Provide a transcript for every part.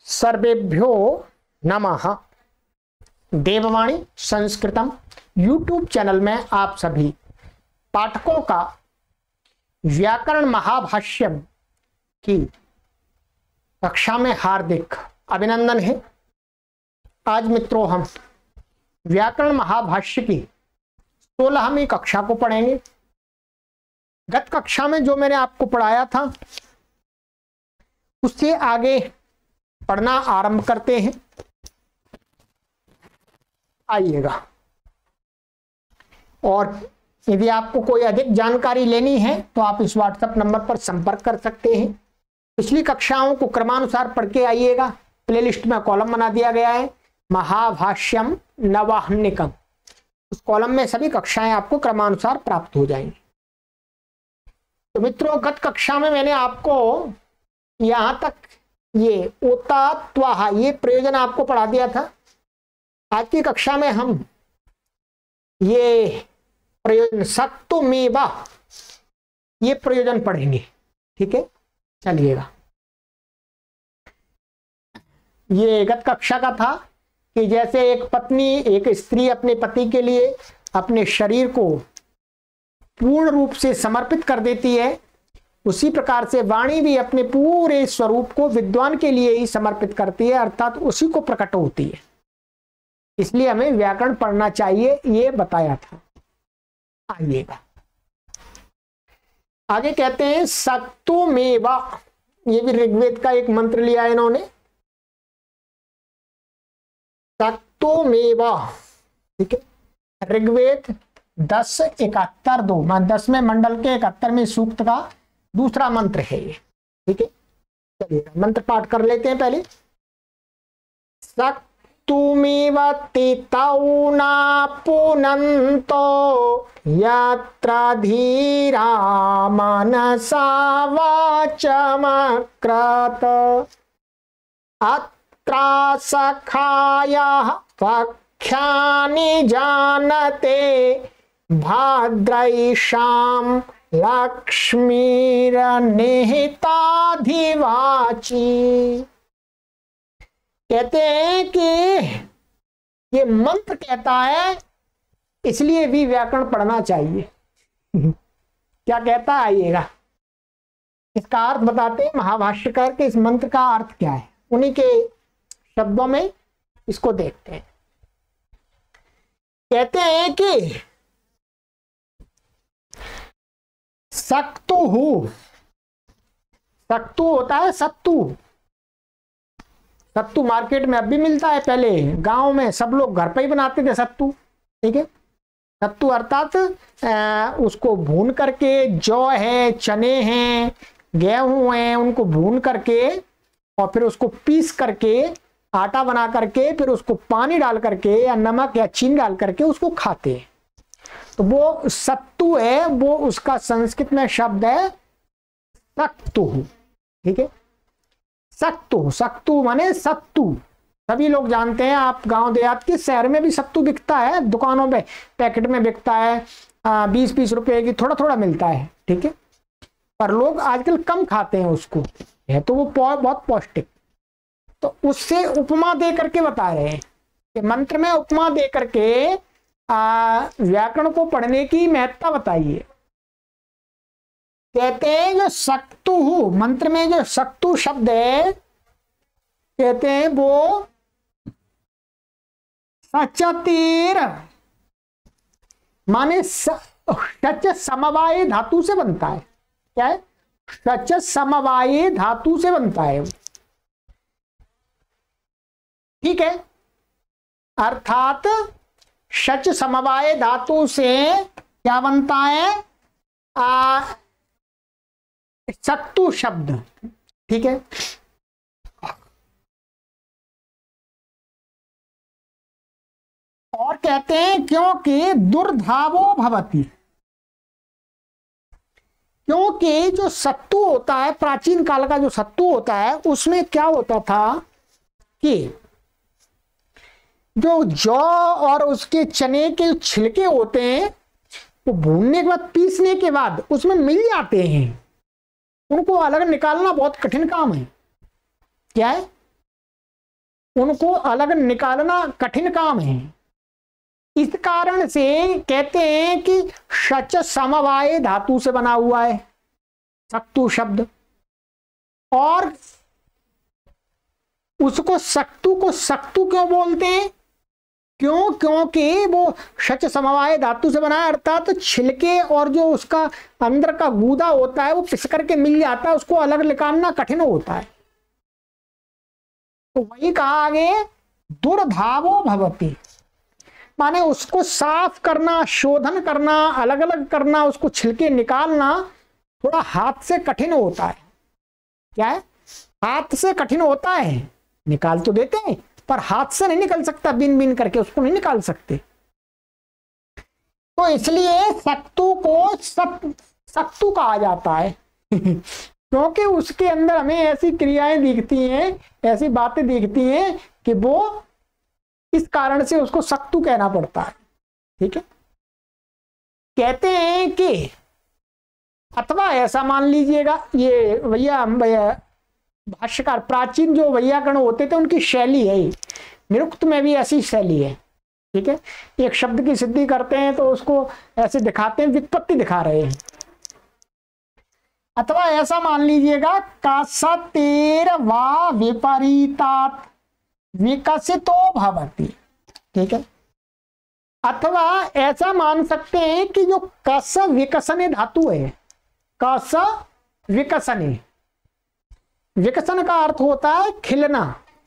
सर्वेभ्यो नमः। देववाणी संस्कृतम YouTube channel में आप सभी पाठकों का व्याकरण महाभाष्यम की कक्षा में हार्दिक अभिनंदन है। आज मित्रों हम व्याकरण महाभाष्य की 16वीं कक्षा को पढ़ेंगे। गत कक्षा में जो मैंने आपको पढ़ाया था उससे आगे पढ़ना आरंभ करते हैं। आइएगा, और यदि आपको कोई अधिक जानकारी लेनी है तो आप इस व्हाट्सएप नंबर पर संपर्क कर सकते हैं। पिछली कक्षाओं को क्रमानुसार पढ़ के आइएगा। प्लेलिस्ट में कॉलम बना दिया गया है महाभाष्यम नवाह्निकम। उस कॉलम में सभी कक्षाएं आपको क्रमानुसार प्राप्त हो जाएंगी। तो मित्रों, गत कक्षा में मैंने आपको यहां तक ये ओता त्वाहा ये प्रयोजन आपको पढ़ा दिया था। आज की कक्षा में हम ये प्रयोजन सक्तुमेवा ये प्रयोजन पढ़ेंगे। ठीक है, चलिएगा। ये गत कक्षा का था कि जैसे एक पत्नी एक स्त्री अपने पति के लिए अपने शरीर को पूर्ण रूप से समर्पित कर देती है, उसी प्रकार से वाणी भी अपने पूरे स्वरूप को विद्वान के लिए ही समर्पित करती है, अर्थात उसी को प्रकट होती है। इसलिए हमें व्याकरण पढ़ना चाहिए, ये बताया था। आइएगा आगे, कहते हैं सक्तुमेवा। ये भी ऋग्वेद का एक मंत्र लिया है इन्होंने, सक्तुमेवा। ठीक है, ऋग्वेद 10:71 मान 10वें मंडल के 71वें सूक्त का दूसरा मंत्र है ये। ठीक है, चलिए मंत्र पाठ कर लेते हैं पहले। सक्तुमेव तितौना पुनन्तो यत्र धीरा मनसा वाचमक्रत अत्र सखायः पख्यानि जानते भाद्रैषां लक्ष्मीर्निहिताधिवाची। कहते हैं कि ये मंत्र कहता है, इसलिए भी व्याकरण पढ़ना चाहिए। क्या कहता है आइएगा, इसका अर्थ बताते हैं महाभाष्यकार के। इस मंत्र का अर्थ क्या है, उन्हीं के शब्दों में इसको देखते हैं। कहते हैं कि सक्तु होता है सत्तू। सत्तू मार्केट में अब भी मिलता है, पहले गांव में सब लोग घर पे ही बनाते थे सत्तू। ठीक है, सत्तू अर्थात उसको भून करके, जौ है, चने हैं, गेहूं हैं, उनको भून करके और फिर उसको पीस करके आटा बना करके फिर उसको पानी डाल करके या नमक या चीनी डाल करके उसको खाते हैं। तो वो सत्तू है, वो उसका संस्कृत में शब्द है सक्तु। ठीक है, सक्तु, सक्तु माने सत्तू। सभी लोग जानते हैं, आप गांव देहात के, शहर में भी सत्तू बिकता है, दुकानों में पैकेट में बिकता है, 20-20 रुपए की थोड़ा थोड़ा मिलता है। ठीक है, पर लोग आजकल कम खाते हैं उसको, है तो वो बहुत पौष्टिक। तो उससे उपमा दे करके बता रहे हैं कि मंत्र में उपमा दे करके व्याकरण को पढ़ने की महत्ता बताइए। कहते हैं जो सक्तु, मंत्र में जो सक्तु शब्द है, कहते हैं वो सचतीर माने सच समवाय धातु से बनता है। क्या है, सच समवाय धातु से बनता है। ठीक है, अर्थात शच समवाय धातु से क्या बनता है, सक्तु शब्द। ठीक है, और कहते हैं क्योंकि दुर्धावो भवति, क्योंकि जो सत्तू होता है, प्राचीन काल का जो सत्तू होता है, उसमें क्या होता था कि जो जौ और उसके चने के छिलके होते हैं वो भूनने के बाद, पीसने के बाद उसमें मिल जाते हैं, उनको अलग निकालना बहुत कठिन काम है। क्या है, उनको अलग निकालना कठिन काम है। इस कारण से कहते हैं कि शच समवाय धातु से बना हुआ है सक्तु शब्द, और उसको सक्तु को सक्तु क्यों बोलते हैं? क्यों? क्योंकि वो शच समवाय धातु से बना है, अर्थात तो छिलके और जो उसका अंदर का गूदा होता है वो पिस करके मिल जाता है, उसको अलग निकालना कठिन होता है। तो वही कहा आगे दुर्भावो भवति, माने उसको साफ करना, शोधन करना, अलग अलग करना, उसको छिलके निकालना थोड़ा हाथ से कठिन होता है। क्या है? हाथ से कठिन होता है। निकाल तो देते हैं पर हाथ से नहीं निकल सकता, बिन बिन करके उसको नहीं निकाल सकते। तो इसलिए सक्तु को सक्तु कहा जाता है क्योंकि उसके अंदर हमें ऐसी क्रियाएं दिखती हैं, ऐसी बातें दिखती हैं कि वो इस कारण से उसको सक्तु कहना पड़ता है। ठीक है, कहते हैं कि अथवा ऐसा मान लीजिएगा, ये भैया भाष्यकार प्राचीन जो वैयाकरण होते थे उनकी शैली है, निरुक्त में भी ऐसी शैली है। ठीक है, एक शब्द की सिद्धि करते हैं तो उसको ऐसे दिखाते हैं, व्युत्पत्ति दिखा रहे हैं। अथवा ऐसा मान लीजिएगा कासतेर वा विपरीतात विकसितो भवति। ठीक है, अथवा ऐसा मान सकते हैं कि जो कस विकसने धातु है, कस विकसने, विकसन का अर्थ होता है खिलना।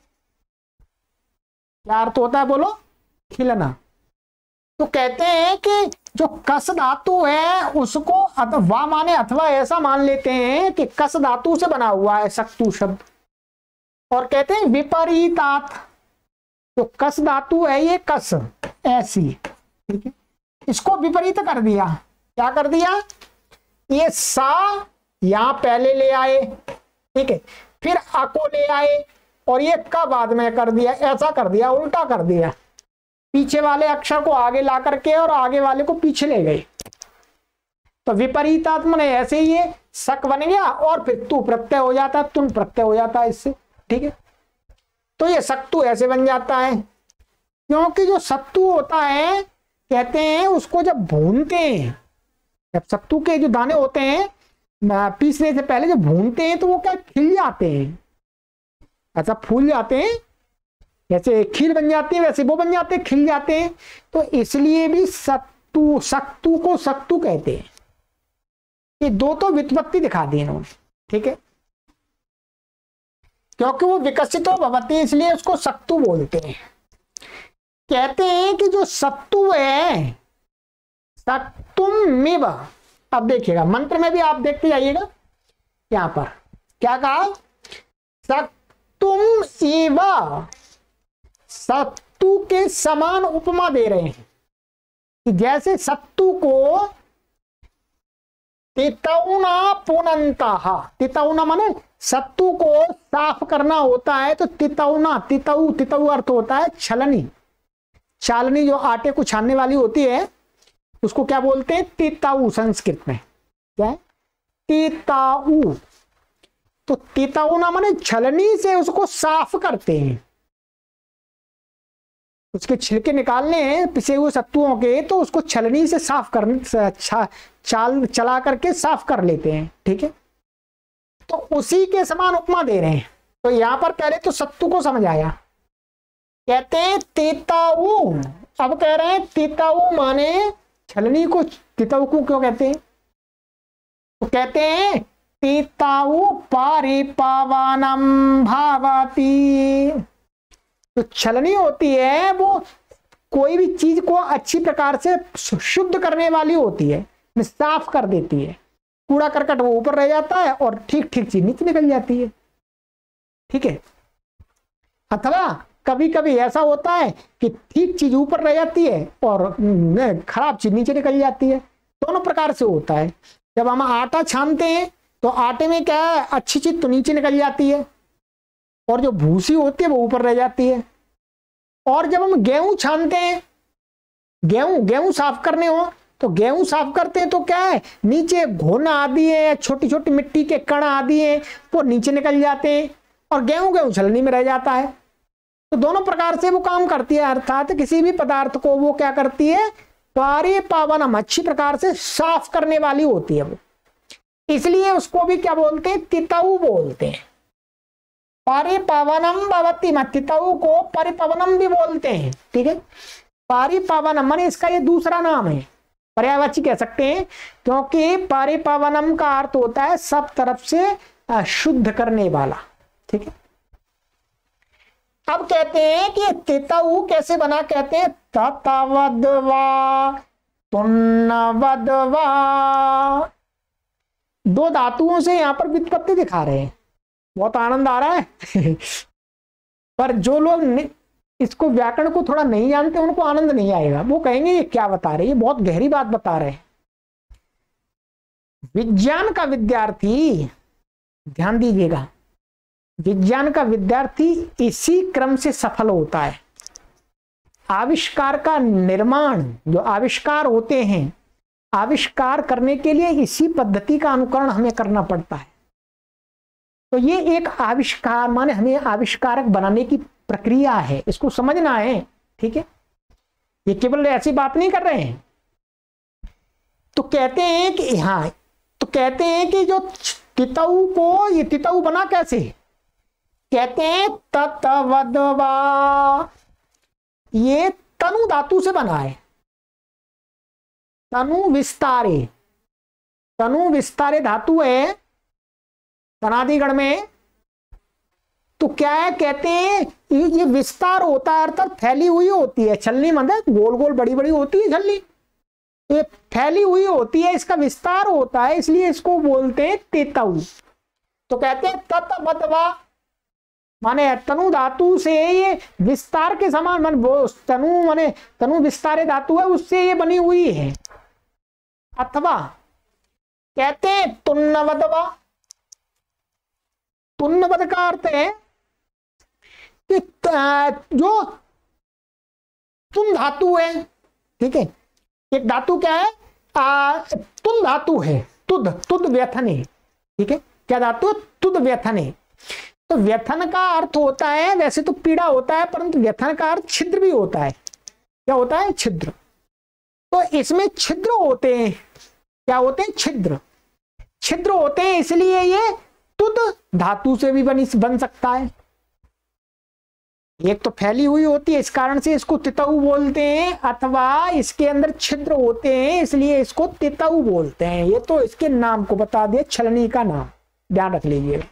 क्या अर्थ होता है बोलो? खिलना। तो कहते हैं कि जो कस धातु है उसको अथवा माने अथवा ऐसा मान लेते हैं कि कस धातु से बना हुआ है सक्तु शब्द, और कहते हैं विपरीतात, तो कस धातु है ये कस ऐसी। ठीक है, इसको विपरीत कर दिया। क्या कर दिया? ये सा यहां पहले ले आए, ठीक है, फिर आ को ले आए और ये का बाद में कर दिया, ऐसा कर दिया, उल्टा कर दिया। पीछे वाले अक्षर को आगे ला करके और आगे वाले को पीछे ले गए। तो विपरीतात्म ने ऐसे ही ये सक बन गया और फिर तू प्रत्यय हो जाता है, तुम प्रत्यय हो जाता है इससे। ठीक है, तो ये सक्तु ऐसे बन जाता है। क्योंकि जो सत्तू होता है कहते हैं उसको जब भूनते हैं, जब सत्तू के जो दाने होते हैं पीसने से पहले जब भूनते हैं तो वो क्या खिल जाते हैं, ऐसा फूल जाते हैं, जैसे खीर बन जाती है वैसे वो बन जाते हैं, खिल जाते हैं। तो इसलिए भी सत्तू सक्तू को सक्तू कहते हैं। ये दो तो व्युत्पत्ति दिखा दी इन्होंने। ठीक है, क्योंकि वो विकसित हो भवती इसलिए उसको सक्तू बोलते हैं। कहते हैं कि जो सत्तू है सक्तुमिव, अब देखिएगा मंत्र में भी आप देखते जाइएगा, यहां पर क्या कहा? सक्तुम इव, सत्तू के समान उपमा दे रहे हैं कि जैसे सत्तू को तितौना पुनंता, तितौना माने सत्तू को साफ करना होता है, तो तितौना, तितौ, तितौ अर्थ होता है छलनी। चालनी जो आटे को छानने वाली होती है उसको क्या बोलते हैं? तिताऊ संस्कृत में। क्या है? तिताऊ। तो तितौना माने छलनी से उसको साफ करते हैं, उसके छिलके निकालने हैं पिसे हुए सत्तुओं के, तो उसको छलनी से साफ करने चाल चला करके साफ कर लेते हैं। ठीक है, तो उसी के समान उपमा दे रहे हैं। तो यहां पर पहले तो सत्तू को समझ आया, कहते हैं तिताऊ। अब कह रहे हैं तिताऊ माने छलनी को तिताऊ को क्यों कहते हैं? तो कहते हैं तिताऊ पारिपावानम भावती। तो छलनी होती है वो कोई भी चीज को अच्छी प्रकार से शुद्ध करने वाली होती है, साफ कर देती है। कूड़ा करकट वो ऊपर रह जाता है और ठीक ठीक चीज नीचे निकल जाती है। ठीक है, अथवा कभी कभी ऐसा होता है कि ठीक चीज ऊपर रह जाती है और खराब चीज नीचे निकल जाती है। दोनों प्रकार से होता है। जब हम आटा छानते हैं तो आटे में क्या है, अच्छी चीज तो नीचे निकल जाती है और जो भूसी होती है वो ऊपर रह जाती है। और जब हम गेहूं छानते हैं, गेहूं साफ करने हो तो गेहूं साफ करते हैं तो क्या है, नीचे घोना आदि है, छोटी छोटी मिट्टी के कण आदि है वो नीचे निकल जाते हैं और गेहूं छलनी में रह जाता है। तो दोनों प्रकार से वो काम करती है, अर्थात किसी भी पदार्थ को वो क्या करती है, पारिपावनम, अच्छी प्रकार से साफ करने वाली होती है वो, इसलिए उसको भी क्या बोलते हैं, तितौ बोलते हैं। पारिपावनम भवति, तितौ को परिपवनम भी बोलते हैं, ठीक है। पारिपावनम माने इसका ये दूसरा नाम है, पर्यायवाची कह सकते हैं, क्योंकि पारिपावनम का अर्थ होता है सब तरफ से शुद्ध करने वाला, ठीक है। अब कहते हैं कि तितौ कैसे बना, कहते हैं ततवद्वा तुन्नवद्वा, दो धातुओं से यहां पर व्युत्पत्ति दिखा रहे हैं। बहुत आनंद आ रहा है पर जो लोग इसको व्याकरण को थोड़ा नहीं जानते उनको आनंद नहीं आएगा, वो कहेंगे ये क्या बता रहे हैं, ये बहुत गहरी बात बता रहे हैं। विज्ञान का विद्यार्थी, ध्यान दीजिएगा, विज्ञान का विद्यार्थी इसी क्रम से सफल होता है। आविष्कार का निर्माण, जो आविष्कार होते हैं, आविष्कार करने के लिए इसी पद्धति का अनुकरण हमें करना पड़ता है। तो ये एक आविष्कार माने हमें आविष्कारक बनाने की प्रक्रिया है, इसको समझना है, ठीक है। ये केवल ऐसी बात नहीं कर रहे हैं। तो कहते हैं कि हाँ, तो कहते हैं कि जो तितौ को, ये तितौ बना कैसे, कहते हैं ततवद्वा, ये तनु धातु से बना है। तनु विस्तारे, तनु विस्तारे धातु है तनादिगण में। तो क्या है, कहते हैं ये विस्तार होता है, अर्थात फैली हुई होती है। छलनी मतलब गोल गोल बड़ी बड़ी होती है छलनी, ये फैली हुई होती है, इसका विस्तार होता है, इसलिए इसको बोलते हैं तितौ। तो कहते हैं ततवद्वा माने तनु धातु से ये विस्तार के समान, मन तनु माने तनु विस्तारे धातु है, उससे ये बनी हुई है। अथवा कहते हैं तुन्नवद्वा, तुन्नवद का अर्थ है कि जो तुन धातु है, ठीक है। एक धातु क्या है, तुन धातु है, तुद, तुद व्यथन है, ठीक है। क्या धातु, तुद व्यथन है। तो व्यथन का अर्थ होता है, वैसे तो पीड़ा होता है, परंतु व्यथन का अर्थ छिद्र भी होता है। क्या होता है, छिद्र। तो इसमें छिद्र होते हैं, क्या होते हैं, छिद्र, छिद्र होते हैं, इसलिए ये तुद धातु से भी बन सकता है। एक तो फैली हुई होती है, इस कारण से इसको तितौ बोलते हैं, अथवा इसके अंदर छिद्र होते हैं, इसलिए इसको तितौ बोलते हैं। ये तो इसके नाम को बता दिया, छलनी का नाम, ध्यान रख लीजिए।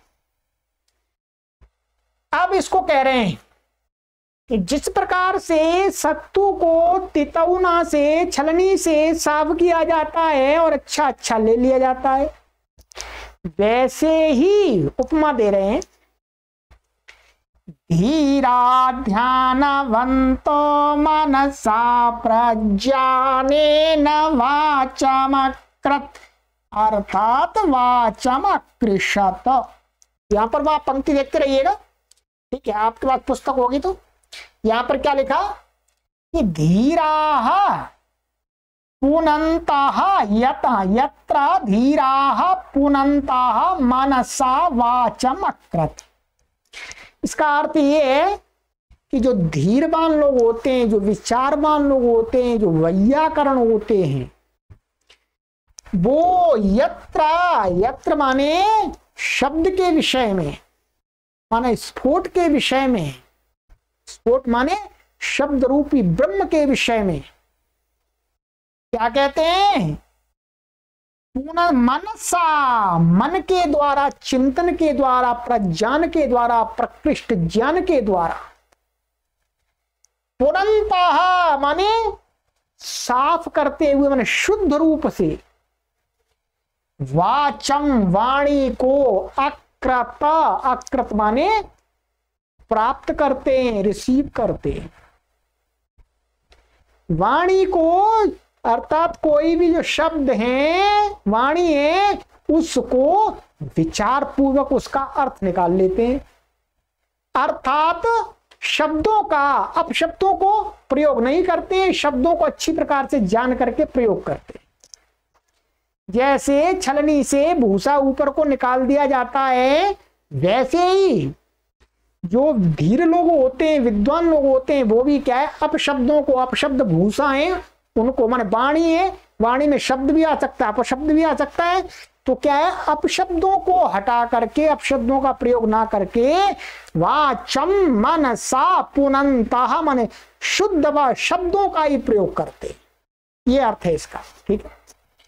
अब इसको कह रहे हैं कि जिस प्रकार से सत्तू को तितौना से, छलनी से साफ किया जाता है और अच्छा अच्छा ले लिया जाता है, वैसे ही उपमा दे रहे हैं। धीरा ध्यानवन्तो मनसा प्रज्ञानेन वाचमकृत, अर्थात वाचमकृषत। यहां पर वहां पंक्ति देखते रहिएगा, ठीक है। आपके पास पुस्तक होगी तो यहां पर क्या लिखा कि धीराः पुनन्ताः यत्र धीराः पुनन्ताः मनसा वाचम अकृत। इसका अर्थ ये है कि जो धीरवान लोग होते हैं, जो विचारवान लोग होते हैं, जो वैयाकरण होते हैं, वो यत्र माने शब्द के विषय में, माने स्फोट के विषय में, स्फोट माने शब्द रूपी ब्रह्म के विषय में क्या कहते हैं, मनसा, मन के द्वारा, चिंतन के द्वारा, प्रज्ञान के द्वारा, प्रकृष्ट ज्ञान के द्वारा, पुनन्ताः माने साफ करते हुए, माने शुद्ध रूप से, वाचम वाणी को, अकृत, अकृत माने प्राप्त करते हैं, रिसीव करते हैं। वाणी को अर्थात कोई भी जो शब्द है, वाणी है, उसको विचार पूर्वक उसका अर्थ निकाल लेते हैं। अर्थात शब्दों का, अपशब्दों को प्रयोग नहीं करते, शब्दों को अच्छी प्रकार से जान करके प्रयोग करते। जैसे छलनी से भूसा ऊपर को निकाल दिया जाता है, वैसे ही जो धीर लोग होते हैं, विद्वान लोग होते हैं, वो भी क्या है, अपशब्दों को, अपशब्द भूषा है उनको, माने वाणी है, वाणी में शब्द भी आ सकता है, अपशब्द भी आ सकता है, तो क्या है, अपशब्दों को हटा करके, अपशब्दों का प्रयोग ना करके वाचम मनसा पुनंतः माने शुद्ध व शब्दों का ही प्रयोग करते, ये अर्थ है इसका। ठीक है,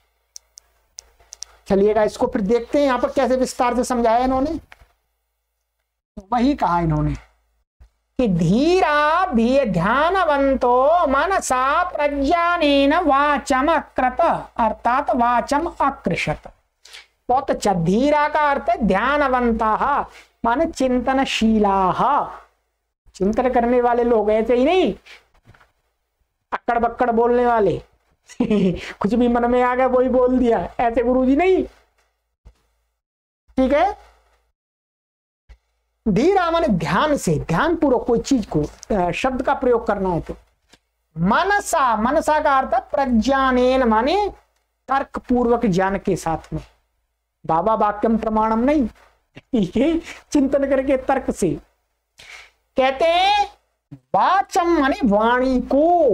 चलिएगा इसको फिर देखते हैं यहां पर कैसे विस्तार से समझाया इन्होंने। वही कहा इन्होंने कि धीरा धीर ध्यानवंतो मनसा प्रज्ञानेन वाचम अकृत, अर्थात वाचम अकृषत। बहुत अच्छा, धीरा का अर्थ है ध्यानवंता माने चिंतनशीला, चिंतन करने वाले लोग, ऐसे ही नहीं अक्कड़ बक्कड़ बोलने वाले कुछ भी मन में आ गया वही बोल दिया, ऐसे गुरुजी नहीं। ठीक है, धीरा माने ध्यान से, ध्यान पूर्वक कोई चीज को शब्द का प्रयोग करना है। तो मनसा, मनसा का अर्थ प्रज्ञानेन माने तर्क पूर्वक ज्ञान के साथ में, बाबा वाक्यम प्रमाणम नहीं, ये चिंतन करके तर्क से। कहते हैं वाचम माने वाणी को,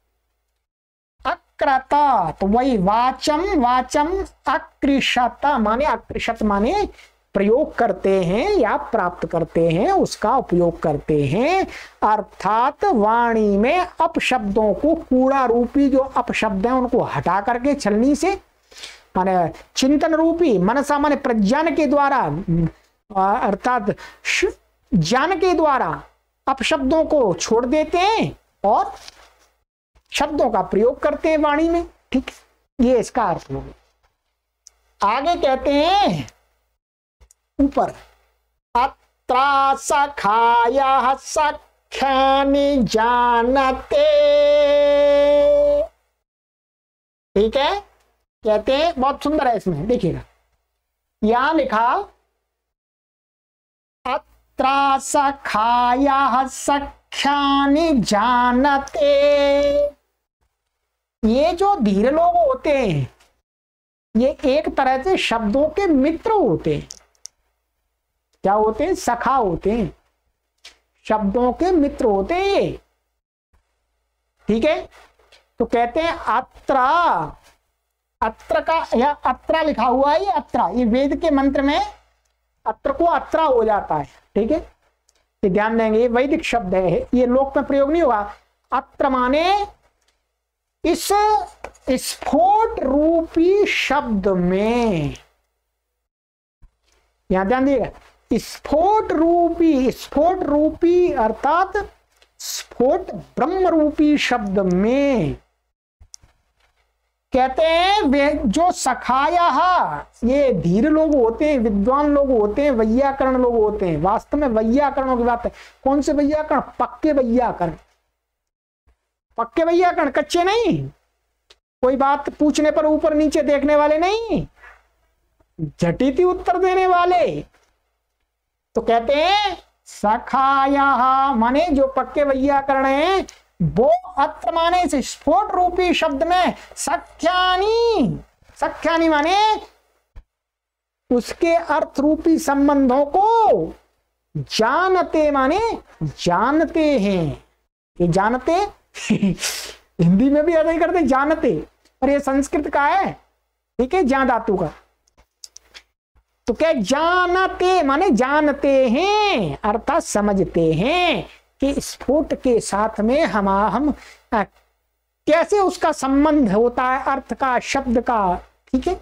अक्रता तो वही वाचम, वाचम अकृषत माने, अकृषत माने प्रयोग करते हैं या प्राप्त करते हैं, उसका उपयोग करते हैं, अर्थात वाणी में अपशब्दों को, कूड़ा रूपी जो अपशब्द हैं उनको हटा करके छलनी से, माने चिंतन रूपी, मनसा माने प्रज्ञान के द्वारा, अर्थात ज्ञान के द्वारा अपशब्दों को छोड़ देते हैं और शब्दों का प्रयोग करते हैं वाणी में। ठीक, ये इसका अर्थ हो गया। आगे कहते हैं ऊपर, अत्रा सखाया सख्यानि जानते। ठीक है, कहते हैं बहुत सुंदर है, इसमें देखिएगा यहां लिखा अत्रा सखाया सख्यानि जानते। ये जो धीर लोग होते हैं ये एक तरह से शब्दों के मित्र होते हैं। क्या होते हैं? सखा होते हैं, शब्दों के मित्र होते हैं ये। ठीक है, तो कहते हैं अत्रा, अत्र का या अत्रा लिखा हुआ है, ये अत्रा, ये वेद के मंत्र में अत्र को अत्रा हो जाता है। ठीक है, ये ध्यान देंगे, ये वैदिक शब्द है, ये लोक में प्रयोग नहीं हुआ। अत्र माने इस स्फोट रूपी शब्द में, यहां ध्यान दिएगा, स्फोट रूपी, स्फोट रूपी अर्थात स्फोट ब्रह्म रूपी शब्द में। कहते हैं वे जो सखाया, ये धीर लोग होते हैं, विद्वान लोग होते हैं, वैयाकरण लोग होते हैं। वास्तव में वैयाकरणों की बात है। कौन से वैयाकरण? पक्के वैयाकरण, पक्के वैयाकरण, कच्चे नहीं, कोई बात पूछने पर ऊपर नीचे देखने वाले नहीं, झटीती उत्तर देने वाले। तो कहते हैं सखाया माने जो पक्के वैयाकरण है, वो अत्र माने इस स्फोट रूपी शब्द में सख्यानी, सख्यानी माने उसके अर्थ रूपी संबंधों को जानते, माने जानते हैं। ये जानते हिंदी में भी ऐसा ही करते, जानते, और ये संस्कृत का है। ठीक है, जान धातु का। तो क्या जानते माने जानते हैं, अर्थात समझते हैं कि स्फोट के साथ में हम कैसे उसका संबंध होता है, अर्थ का, शब्द का। ठीक है,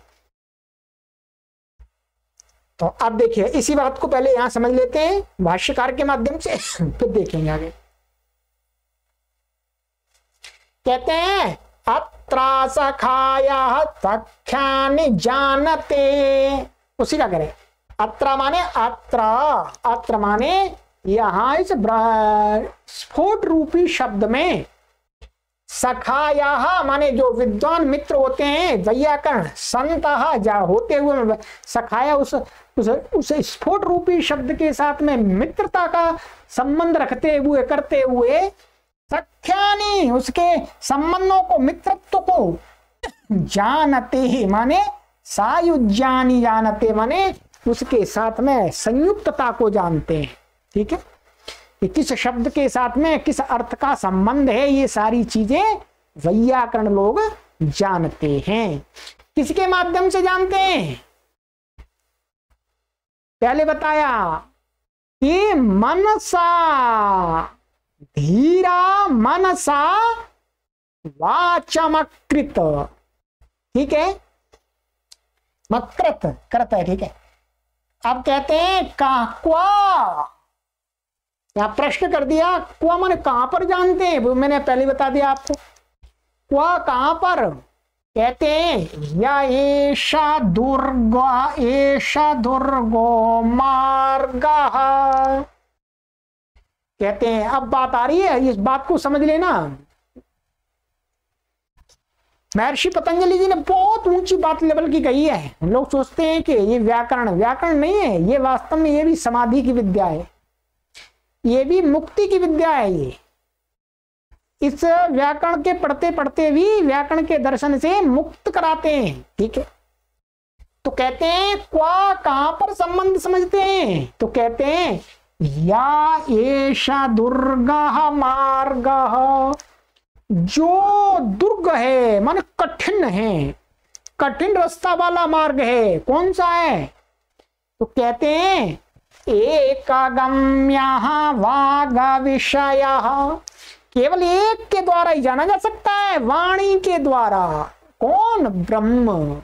तो अब देखिए इसी बात को पहले यहां समझ लेते हैं भाष्यकार के माध्यम से, फिर देखेंगे आगे। कहते हैं अत्रा सखाया सख्यानि जानते, उसी का करें। अत्रा माने अत्रा, अत्र माने यहां इस स्फोट रूपी शब्द में, सखाया माने जो विद्वान मित्र होते हैं, वैयाकरण संत जा होते हुए सखाया उस स्फोट रूपी शब्द के साथ में मित्रता का संबंध रखते हुए, करते हुए, सख्यानी उसके संबंधों को, मित्रत्व को जानते ही माने सायुज्यानी, जानते माने उसके साथ में संयुक्तता को जानते हैं। ठीक है, कि किस शब्द के साथ में किस अर्थ का संबंध है, ये सारी चीजें वैयाकरण लोग जानते हैं। किसके माध्यम से जानते हैं? पहले बताया कि मनसा, धीरा मनसा वाचमकृत, ठीक है, मकृत करता है, ठीक है। अब कहते हैं क्वा, यहां प्रश्न कर दिया, क्वा माने कहां पर जानते हैं, वो मैंने पहले बता दिया आपको। क्वा कहां पर? कहते हैं या एषा दुर्गो मार्ग। कहते हैं, अब बात आ रही है, इस बात को समझ लेना। महर्षि पतंजलि जी ने बहुत ऊंची बात लेवल की कही है। लोग सोचते हैं कि ये व्याकरण नहीं है, ये वास्तव में ये भी समाधि की विद्या है, ये भी मुक्ति की विद्या है। ये इस व्याकरण के पढ़ते पढ़ते भी व्याकरण के दर्शन से मुक्त कराते हैं, ठीक है। तो कहते हैं क्वा कहां पर संबंध समझते हैं? तो कहते हैं या एषा दुर्गा मार्ग, जो दुर्ग है माने कठिन है, कठिन रास्ता वाला मार्ग है, कौन सा है? तो कहते हैं एकगम्य वाग विषय, केवल एक के द्वारा ही जाना जा सकता है, वाणी के द्वारा। कौन? ब्रह्म।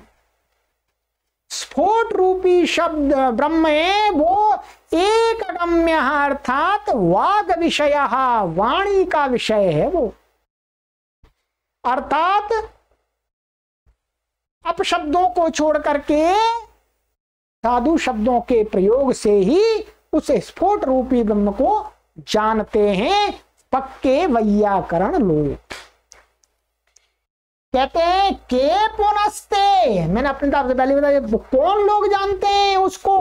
स्फोट रूपी शब्द ब्रह्म है, वो एक अगम्य अर्थात वाग विषय, वाणी का विषय है वो, अर्थात अपशब्दों को छोड़ करके साधु शब्दों के प्रयोग से ही उस स्फोट रूपी ब्रह्म को जानते हैं पक्के वैयाकरण लोग। कहते हैं के पुनस्ते, मैंने अपने तरफ से पहले बताया, कौन लोग जानते हैं उसको?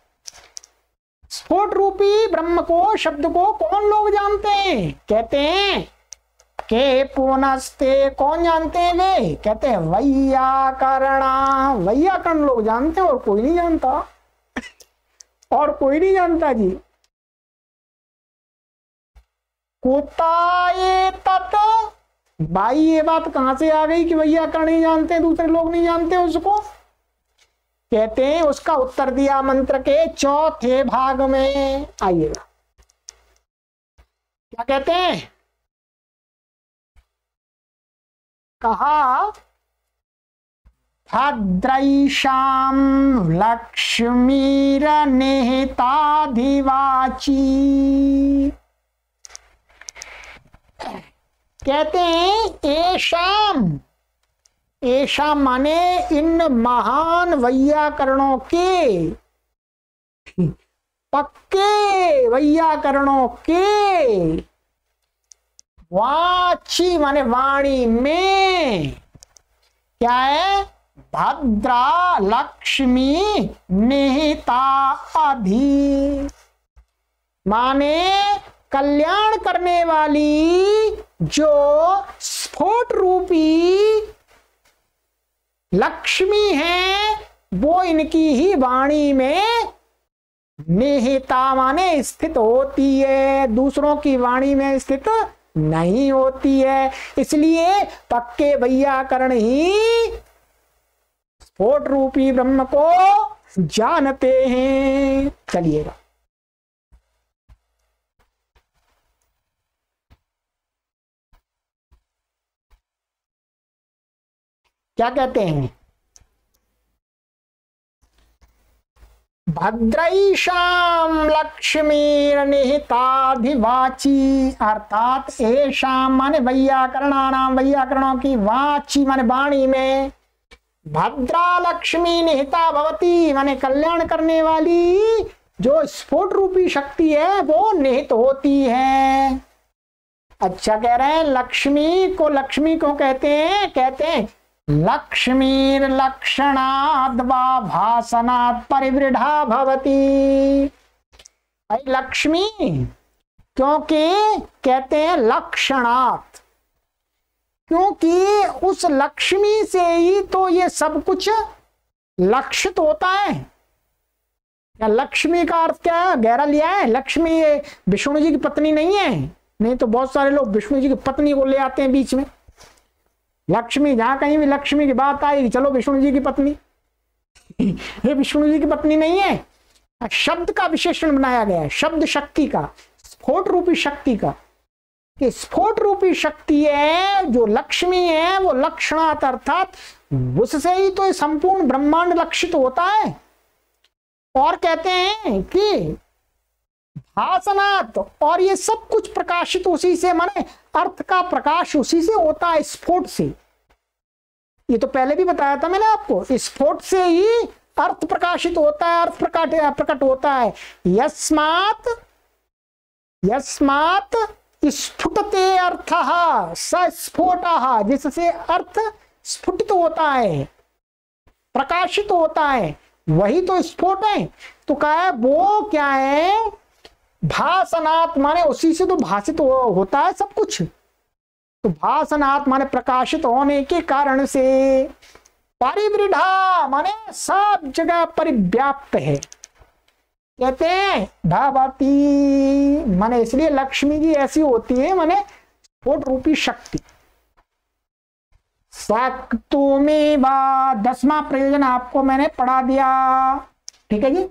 स्फोट रूपी ब्रह्म को, शब्द को कौन लोग जानते हैं? कहते हैं के पुनस्ते, कौन जानते हैं वे? कहते हैं वैयाकरणा, वैयाकरण लोग जानते हैं और कोई नहीं जानता, और कोई नहीं जानता जी। कुताये तत्, भाई ये बात कहां से आ गई कि वैयाकरण नहीं जानते हैं, दूसरे लोग नहीं जानते उसको? कहते हैं उसका उत्तर दिया मंत्र के चौथे भाग में, आइएगा। क्या कहते हैं? कहा भद्रैषां लक्ष्मीर निहिताधिवाची। कहते हैं एशाम, एशाम माने इन महान वैयाकरणों के, पक्के वैयाकरणों के, वाची माने वाणी में, क्या है? भद्रा लक्ष्मी निहिता अधि, माने कल्याण करने वाली जो स्फोट रूपी लक्ष्मी है, वो इनकी ही वाणी में निहिता माने स्थित होती है, दूसरों की वाणी में स्थित नहीं होती है। इसलिए पक्के वैयाकरण ही स्फोट रूपी ब्रह्म को जानते हैं। चलिएगा, क्या कहते हैं? भद्रैषां लक्ष्मीर्निहिताधिवाची, अर्थात एषां माने वैयाकरणानां, वैयाकरणों की, वाची माने वाणी में, भद्रा लक्ष्मी निहिता भवती माने कल्याण करने वाली जो स्फोट रूपी शक्ति है वो निहित होती है। अच्छा कह रहे हैं, लक्ष्मी को कहते हैं, कहते हैं लक्ष्मीर लक्षणाद् वा भासनात् परिवृढ़ा भवती। भाई लक्ष्मी क्योंकि कहते हैं लक्षणात्, क्योंकि उस लक्ष्मी से ही तो ये सब कुछ लक्षित होता है। क्या लक्ष्मी का अर्थ क्या गहरा लिया है? लक्ष्मी ये विष्णु जी की पत्नी नहीं है। नहीं तो बहुत सारे लोग विष्णु जी की पत्नी को ले आते हैं बीच में। लक्ष्मी, जहां कहीं भी लक्ष्मी की बात आएगी चलो विष्णु जी की पत्नी। ये विष्णु जी की पत्नी नहीं है। शब्द का विशेषण बनाया गया है, शब्द शक्ति का, स्फोट रूपी शक्ति का। कि स्फोट रूपी शक्ति है जो लक्ष्मी है, वो लक्षणात् अर्थात उससे ही तो संपूर्ण ब्रह्मांड लक्षित होता है। और कहते हैं कि भासनात्, और ये सब कुछ प्रकाशित उसी से, माने अर्थ का प्रकाश उसी से होता है, स्फोट से। ये तो पहले भी बताया था मैंने आपको, स्फोट से ही अर्थ प्रकाशित होता है, अर्थ प्रकट होता है। यस्मात् स्फुटते अर्थः सस्फोटः, जिससे अर्थ स्फुटित होता है, प्रकाशित होता है, वही तो स्फोट है। तो क्या है वो, क्या है भासनात्, माने उसी से तो भाषित होता है सब कुछ। तो भासनात् माने प्रकाशित होने के कारण से, परिवृढ़ा माने सब जगह परिव्याप्त है। कहते हैं भावती माने इसलिए लक्ष्मी जी ऐसी होती है, माने स्फोट रूपी शक्ति। सक्तुमेवा 10वां प्रयोजन आपको मैंने पढ़ा दिया, ठीक है जी।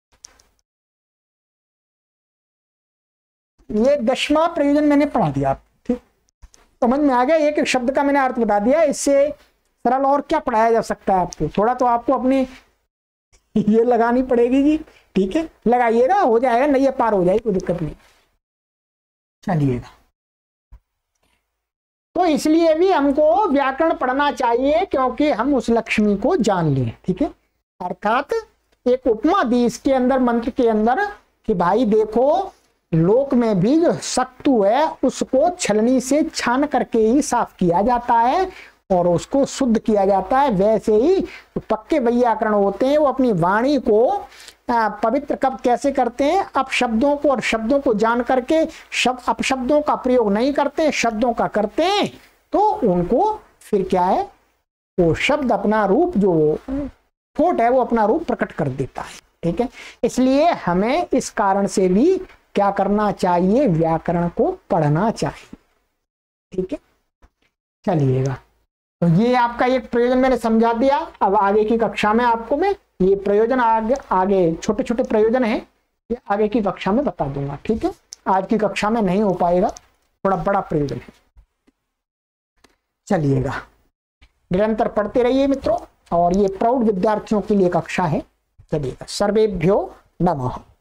ये 10वां प्रयोजन मैंने पढ़ा दिया, ठीक समझ में आ गया। एक शब्द का मैंने अर्थ बता दिया, इससे सरल और क्या पढ़ाया जा सकता है आपको। थोड़ा तो आपको अपनी ये लगानी पड़ेगी जी, ठीक है लगाइएगा, हो जाएगा, नहीं पार हो जाएगी, कोई दिक्कत नहीं। चलिएगा, तो इसलिए भी हमको व्याकरण पढ़ना चाहिए क्योंकि हम उस लक्ष्मी को जान लें, ठीक है। अर्थात एक उपमा दी इसके अंदर, मंत्र के अंदर, कि भाई देखो लोक में भी जो सक्तु है उसको छलनी से छान करके ही साफ किया जाता है और उसको शुद्ध किया जाता है। वैसे ही तो पक्के व्याकरण होते हैं, वो अपनी वाणी को पवित्र कब कैसे करते हैं, अपशब्दों को और शब्दों को जान करके अपशब्दों का प्रयोग नहीं करते, शब्दों का करते हैं, तो उनको फिर क्या है, वो शब्द अपना रूप जो स्फोट है वो अपना रूप प्रकट कर देता है, ठीक है। इसलिए हमें इस कारण से भी क्या करना चाहिए, व्याकरण को पढ़ना चाहिए, ठीक है। चलिएगा, तो ये आपका एक प्रयोजन मैंने समझा दिया। अब आगे की कक्षा में आपको मैं ये प्रयोजन आगे छोटे छोटे प्रयोजन हैं, ये आगे की कक्षा में बता दूंगा, ठीक है। आज की कक्षा में नहीं हो पाएगा, थोड़ा बड़ा प्रयोजन है। चलिएगा, निरंतर पढ़ते रहिए मित्रों, और ये प्रौढ़ विद्यार्थियों के लिए कक्षा है। चलिएगा, सर्वेभ्यो नमः।